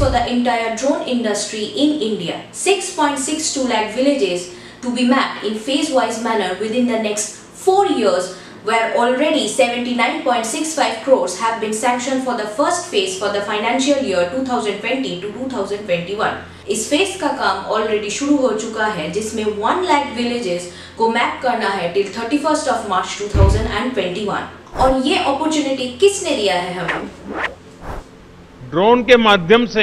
for the entire drone industry in India. 6.62 lakh villages to be mapped in phase-wise manner within the next 4 years, where already 79.65 crores have been sanctioned for the first phase for the financial year 2020 to 2021. इस phase का काम already शुरू हो चुका है, जिसमें 1 lakh villages को map करना है टिल 31st of March 2021. और ये अपॉर्चुनिटी किसने दिया है हमें? ड्रोन के माध्यम से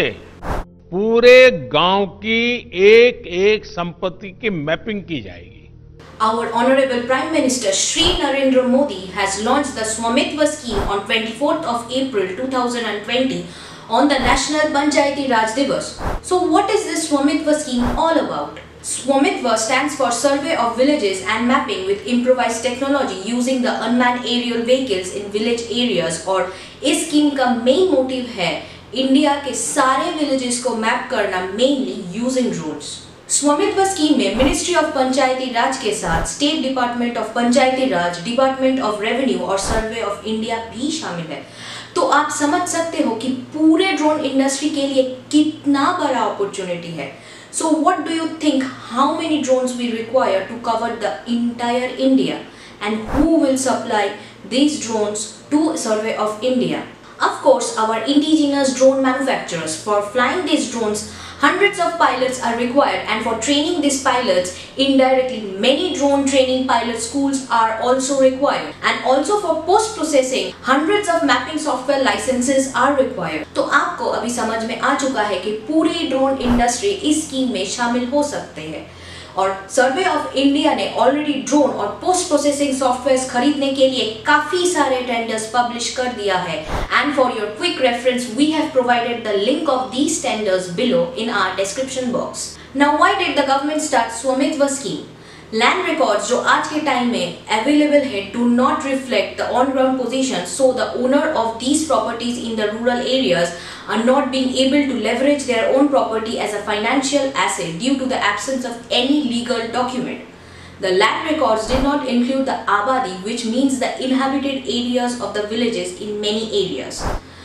पूरे गांव की एक एक संपत्ति की मैपिंग की जाएगी. Our Honorable Prime Minister Shri Narendra Modi has launched the Swamitva scheme on 24th of April 2020 on the National Panchayati Diwas. So what is this Swamitva scheme all about? Swamitva stands for Survey of Villages and Mapping with Improvised Technology using the Unmanned Aerial Vehicles in village areas. और इस scheme का main motive है India के सारे villages को map करना, mainly using drones. स्वामित्व scheme में मिनिस्ट्री ऑफ पंचायती राज के साथ state department of Panchayati Raj, department of revenue और सर्वे ऑफ इंडिया भी शामिल है. तो आप समझ सकते हो कि पूरे ड्रोन इंडस्ट्री के लिए कितना बड़ा अपॉर्चुनिटी है. So what do you think, how many drones we require to cover the entire India, and who will supply these drones to Survey of India? Of course, our indigenous drone manufacturers. For flying these drones, hundreds of pilots are required, and for training these pilots indirectly, many drone training pilot schools are also required, and also for post processing hundreds of mapping software licenses are required. तो आपको अभी समझ में आ चुका है कि पूरी drone industry इस स्कीम में शामिल हो सकते हैं. और सर्वे ऑफ इंडिया ने ऑलरेडी ड्रोन और पोस्ट प्रोसेसिंग सॉफ्टवेयर्स खरीदने के लिए काफी सारे टेंडर्स पब्लिश कर दिया है. And for your quick reference we have provided the link of these tenders below in our description box. Now why did the government start स्वामित्व स्कीम? लैंड रिकॉर्ड्स जो आज के टाइम में अवेलेबल है do not reflect the on ground position, so the owner of these properties in the rural areas are not being able to leverage their own property as a financial asset due to the absence of any legal document. The land records did not include the abadi, which means the inhabited areas of the villages in many areas.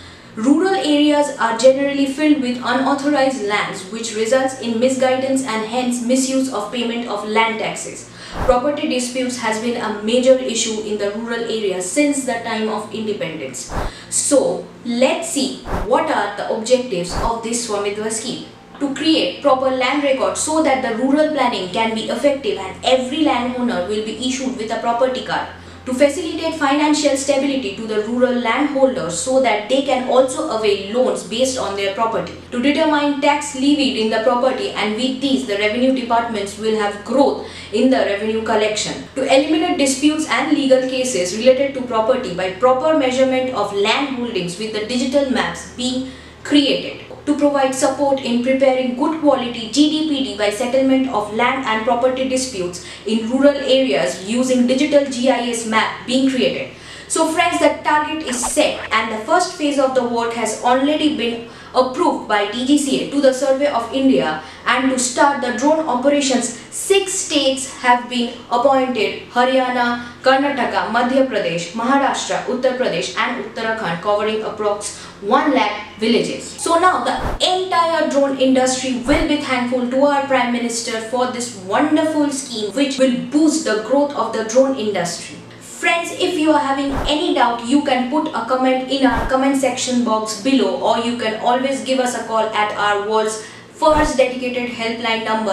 Rural areas are generally filled with unauthorized lands, which results in misguidance and hence misuse of payment of land taxes. Property disputes has been a major issue in the rural areas since the time of independence. So, let's see what are the objectives of this Swamitva scheme. To create proper land records so that the rural planning can be effective and every landowner will be issued with a property card. To facilitate financial stability to the rural landholders so that they can also avail loans based on their property. To determine tax levied in the property, and with these the revenue departments will have growth in the revenue collection. To eliminate disputes and legal cases related to property by proper measurement of land holdings with the digital maps being created. To provide support in preparing good quality GDPD by settlement of land and property disputes in rural areas using digital GIS map being created. So friends, the target is set and the first phase of the work has already been approved by DGCA to the Survey of India, and to start the drone operations 6 states have been appointed: Haryana, Karnataka, Madhya Pradesh, Maharashtra, Uttar Pradesh and Uttarakhand, covering approx 1 lakh villages. So now the entire drone industry will be thankful to our Prime Minister for this wonderful scheme which will boost the growth of the drone industry. Friends, if you are having any doubt, you can put a comment in our comment section box below, or you can always give us a call at our world's first dedicated helpline number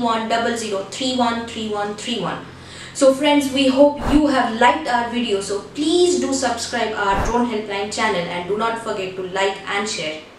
8100313131. So friends, we hope you have liked our video, so please do subscribe our drone helpline channel and do not forget to like and share.